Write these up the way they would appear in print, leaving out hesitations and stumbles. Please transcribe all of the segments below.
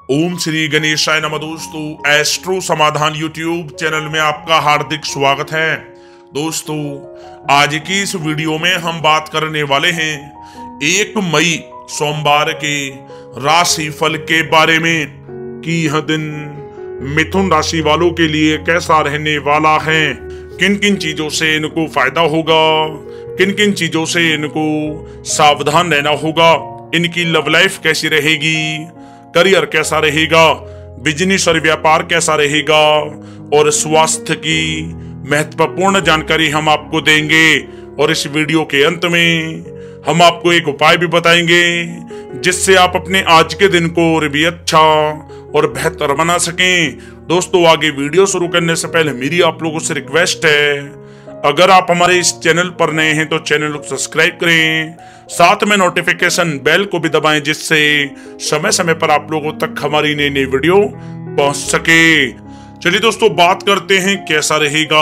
ओम श्री गणेशाय नमः। दोस्तों, एस्ट्रो समाधान यूट्यूब चैनल में आपका हार्दिक स्वागत है। दोस्तों, आज की इस वीडियो में हम बात करने वाले हैं 1 मई सोमवार के राशि फल के बारे में कि यह दिन मिथुन राशि वालों के लिए कैसा रहने वाला है, किन किन चीजों से इनको फायदा होगा, किन किन चीजों से इनको सावधान रहना होगा, इनकी लव लाइफ कैसी रहेगी, करियर कैसा रहेगा, बिजनेस और व्यापार कैसा रहेगा और स्वास्थ्य की महत्वपूर्ण जानकारी हम आपको देंगे। और इस वीडियो के अंत में हम आपको एक उपाय भी बताएंगे जिससे आप अपने आज के दिन को और भी अच्छा और बेहतर बना सकें। दोस्तों, आगे वीडियो शुरू करने से पहले मेरी आप लोगों से रिक्वेस्ट है, अगर आप हमारे इस चैनल पर नए हैं तो चैनल को सब्सक्राइब करें, साथ में नोटिफिकेशन बेल को भी दबाएं जिससे समय समय पर आप लोगों तक हमारी नई नई वीडियो पहुंच सके। चलिए दोस्तों, बात करते हैं कैसा रहेगा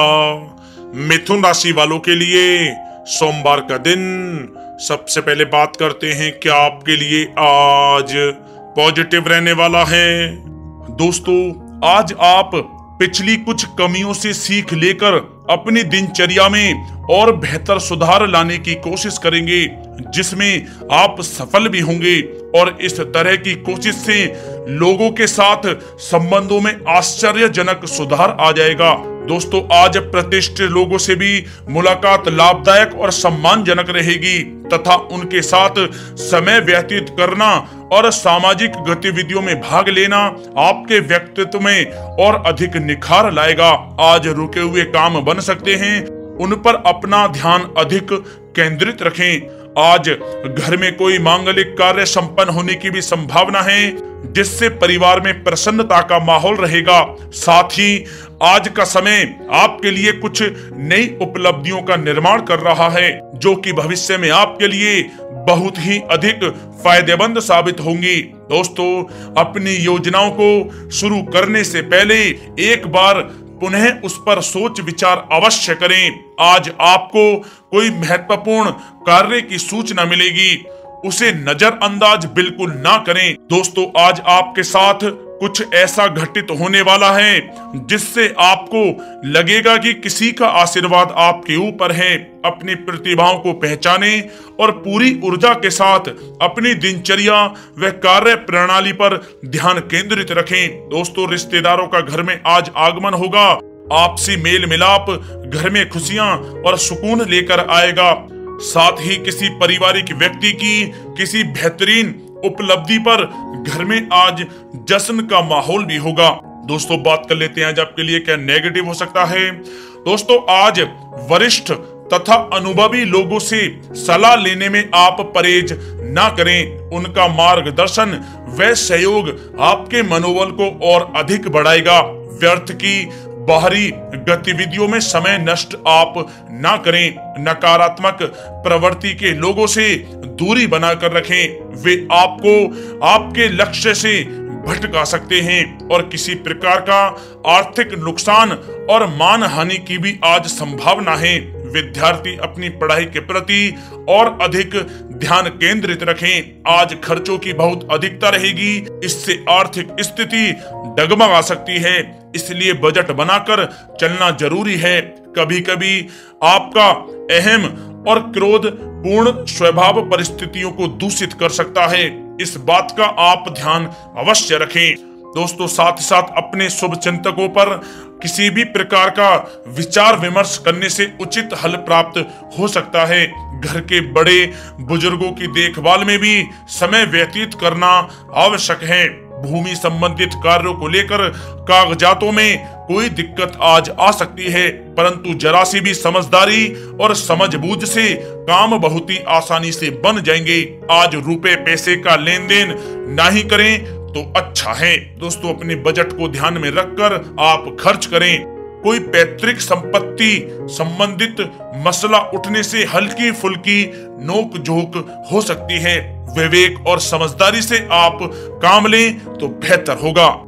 मिथुन राशि वालों के लिए सोमवार का दिन। सबसे पहले बात करते हैं क्या आपके लिए आज पॉजिटिव रहने वाला है। दोस्तों, आज आप पिछली कुछ कमियों से सीख लेकर अपनी दिनचर्या में और बेहतर सुधार लाने की कोशिश करेंगे जिसमें आप सफल भी होंगे और इस तरह की कोशिश से लोगों के साथ संबंधों में आश्चर्यजनक सुधार आ जाएगा। दोस्तों, आज प्रतिष्ठित लोगों से भी मुलाकात लाभदायक और सम्मानजनक रहेगी तथा उनके साथ समय व्यतीत करना और सामाजिक गतिविधियों में भाग लेना आपके व्यक्तित्व में और अधिक निखार लाएगा। आज रुके हुए काम बन सकते हैं, उन पर अपना ध्यान अधिक केंद्रित रखें। आज घर में कोई मांगलिक कार्य संपन्न होने की भी संभावना है जिससे परिवार में प्रसन्नता का माहौल रहेगा। साथ ही आज का समय आपके लिए कुछ नई उपलब्धियों का निर्माण कर रहा है जो कि भविष्य में आपके लिए बहुत ही अधिक फायदेमंद साबित होंगी। दोस्तों, अपनी योजनाओं को शुरू करने से पहले एक बार पुनः उस पर सोच विचार अवश्य करें। आज आपको कोई महत्वपूर्ण कार्य की सूचना मिलेगी, उसे नजरअंदाज बिल्कुल ना करें। दोस्तों, आज आपके साथ कुछ ऐसा घटित होने वाला है जिससे आपको लगेगा कि किसी का आशीर्वाद आपके ऊपर है। अपनी प्रतिभाओं को पहचाने और पूरी ऊर्जा के साथ अपनी दिनचर्या व कार्य प्रणाली पर ध्यान केंद्रित रखें। दोस्तों, रिश्तेदारों का घर में आज आगमन होगा। आपसी मेल मिलाप घर में खुशियां और सुकून लेकर आएगा। साथ ही किसी पारिवारिक व्यक्ति की किसी बेहतरीन उपलब्धि पर घर में आज जश्न का माहौल भी होगा। दोस्तों, बात कर लेते हैं आज आपके लिए क्या नेगेटिव हो सकता है। दोस्तों, आज वरिष्ठ तथा अनुभवी लोगों से सलाह लेने में आप परहेज ना करें। उनका मार्गदर्शन व सहयोग आपके मनोबल को और अधिक बढ़ाएगा। व्यर्थ की बाहरी गतिविधियों में समय नष्ट आप ना करें। नकारात्मक प्रवृत्ति के लोगों से दूरी बनाकर रखें, वे आपको आपके लक्ष्य से भटका सकते हैं और किसी प्रकार का आर्थिक नुकसान और मान हानि की भी आज संभावना है। विद्यार्थी अपनी पढ़ाई के प्रति और अधिक ध्यान केंद्रित रखें। आज खर्चों की बहुत अधिकता रहेगी, इससे आर्थिक स्थिति डगमगा सकती है, इसलिए बजट बनाकर चलना जरूरी है। कभी कभी आपका अहम और क्रोध पूर्ण स्वभाव परिस्थितियों को दूषित कर सकता है, इस बात का आप ध्यान अवश्य रखें। दोस्तों, साथ ही साथ अपने शुभ चिंतकों पर किसी भी प्रकार का विचार विमर्श करने से उचित हल प्राप्त हो सकता है। घर के बड़े बुजुर्गों की देखभाल में भी समय व्यतीत करना आवश्यक है। भूमि संबंधित कार्यों को लेकर कागजातों में कोई दिक्कत आज आ सकती है, परंतु जरा सी भी समझदारी और समझबूझ से काम बहुत ही आसानी से बन जाएंगे। आज रुपए पैसे का लेन देन ना ही करें तो अच्छा है। दोस्तों, अपने बजट को ध्यान में रखकर आप खर्च करें। कोई पैतृक संपत्ति संबंधित मसला उठने से हल्की फुल्की नोक झोंक हो सकती है। विवेक और समझदारी से आप काम लें तो बेहतर होगा।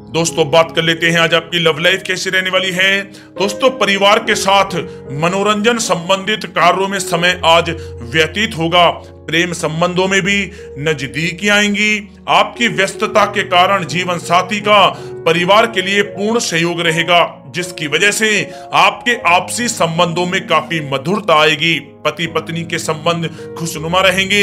दोस्तों बात कर लेते हैं आज आपकी लव लाइफ कैसी रहने वाली है। दोस्तों परिवार के साथ मनोरंजन संबंधित कार्यों में समय आज व्यतीत होगा। प्रेम संबंधों में भी नजदीकी आएंगी। आपकी व्यस्तता के कारण जीवन साथी का परिवार के लिए पूर्ण सहयोग रहेगा, जिसकी वजह से आपके आपसी संबंधों में काफी मधुरता आएगी। पति पत्नी के संबंध खुशनुमा रहेंगे।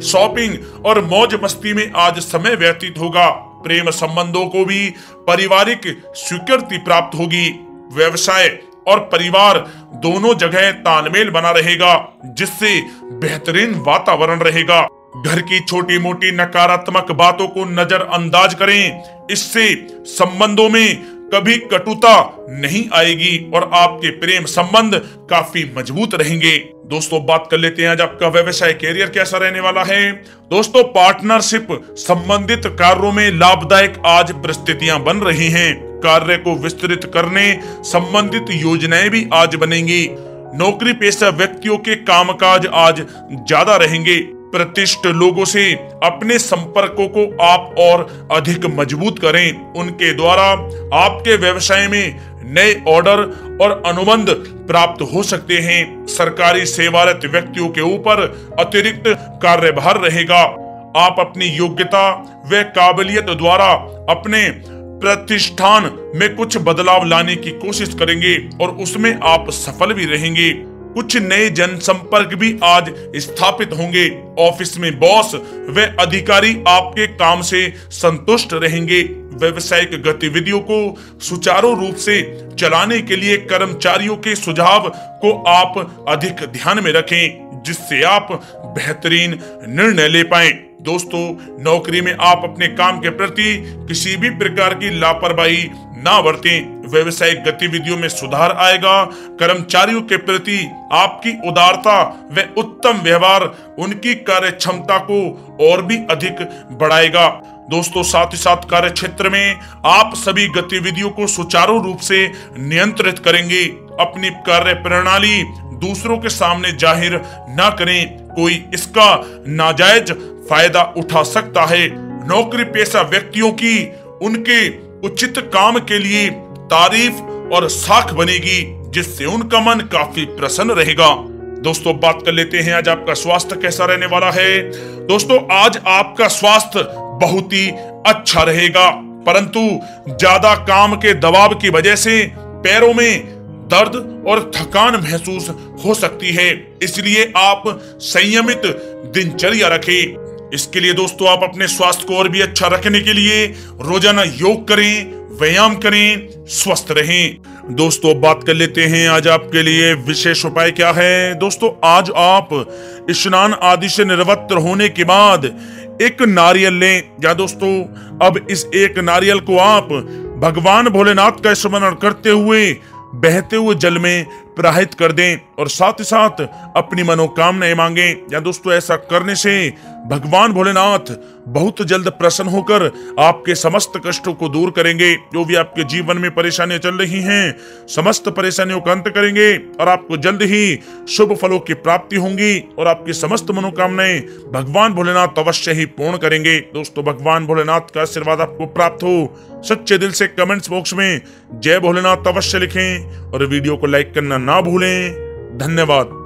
शॉपिंग और मौज मस्ती में आज समय व्यतीत होगा। प्रेम संबंधों को भी पारिवारिक स्वीकृति प्राप्त होगी। व्यवसाय और परिवार दोनों जगह तालमेल बना रहेगा, जिससे बेहतरीन वातावरण रहेगा। घर की छोटी मोटी नकारात्मक बातों को नजरअंदाज करें, इससे संबंधों में कभी कटुता नहीं आएगी और आपके प्रेम संबंध काफी मजबूत रहेंगे। दोस्तों बात कर लेते हैं आज आपका व्यवसाय कैरियर कैसा रहने वाला है। दोस्तों पार्टनरशिप संबंधित कार्यों में लाभदायक आज परिस्थितियां बन रही हैं। कार्य को विस्तृत करने संबंधित योजनाएं भी आज बनेंगी। नौकरी पेशा व्यक्तियों के कामकाज आज ज्यादा रहेंगे। प्रतिष्ठित लोगों से अपने संपर्कों को आप और अधिक मजबूत करें। उनके द्वारा आपके व्यवसाय में नए ऑर्डर और अनुबंध प्राप्त हो सकते हैं। सरकारी सेवारत व्यक्तियों के ऊपर अतिरिक्त कार्यभार रहेगा। आप अपनी योग्यता व काबिलियत द्वारा अपने प्रतिष्ठान में कुछ बदलाव लाने की कोशिश करेंगे और उसमें आप सफल भी रहेंगे। कुछ नए जनसंपर्क भी आज स्थापित होंगे। ऑफिस में बॉस व अधिकारी आपके काम से संतुष्ट रहेंगे। व्यवसायिक गतिविधियों को सुचारू रूप से चलाने के लिए कर्मचारियों के सुझाव को आप अधिक ध्यान में रखें, जिससे आप बेहतरीन निर्णय ले पाएं। दोस्तों नौकरी में आप अपने काम के प्रति किसी भी प्रकार की लापरवाही ना बरतें। व्यवसायिक गतिविधियों में सुधार आएगा। कर्मचारियों के प्रति आपकी उदारता व उत्तम व्यवहार उनकी कार्य क्षमता को और भी अधिक बढ़ाएगा। दोस्तों साथ ही साथ कार्य क्षेत्र में आप सभी गतिविधियों को सुचारू रूप से नियंत्रित करेंगे। अपनी कार्य प्रणाली दूसरों के सामने जाहिर ना करें, कोई इसका नाजायज फायदा उठा सकता है। नौकरी पेशा व्यक्तियों की उनके उचित काम के लिए तारीफ और साख बनेगी, जिससे उनका मन काफी प्रसन्न रहेगा। दोस्तों बात कर लेते हैं आज आपका स्वास्थ्य कैसा रहने वाला है। दोस्तों आज आपका स्वास्थ्य बहुत ही अच्छा रहेगा, परंतु ज्यादा काम के दबाव की वजह से पैरों में दर्द और थकान महसूस हो सकती है, इसलिए आप संयमित दिनचर्या रखें। इसके लिए दोस्तों आप अपने स्वास्थ्य को और भी अच्छा रखने के लिए रोजाना योग करें, व्यायाम करें, स्वस्थ रहें। दोस्तों बात कर लेते हैं आज आपके लिए विशेष उपाय क्या है। दोस्तों आज आप स्नान आदि से निवृत्त होने के बाद एक नारियल लें। या दोस्तों अब इस एक नारियल को आप भगवान भोलेनाथ का स्मरण करते हुए बहते हुए जल में प्रवाहित कर दें और साथ ही साथ अपनी मनोकामनाएं मांगें। या दोस्तों ऐसा करने से भगवान भोलेनाथ बहुत जल्द प्रसन्न होकर आपके समस्त कष्टों को दूर करेंगे। जो भी आपके जीवन में परेशानियां चल रही हैं, समस्त परेशानियों का अंत करेंगे और आपको जल्द ही शुभ फलों की प्राप्ति होंगी और आपकी समस्त मनोकामनाएं भगवान भोलेनाथ अवश्य ही पूर्ण करेंगे। दोस्तों भगवान भोलेनाथ का आशीर्वाद आपको प्राप्त हो। सच्चे दिल से कमेंट्स बॉक्स में जय भोलेनाथ अवश्य लिखें और वीडियो को लाइक करना ना भूलें। धन्यवाद।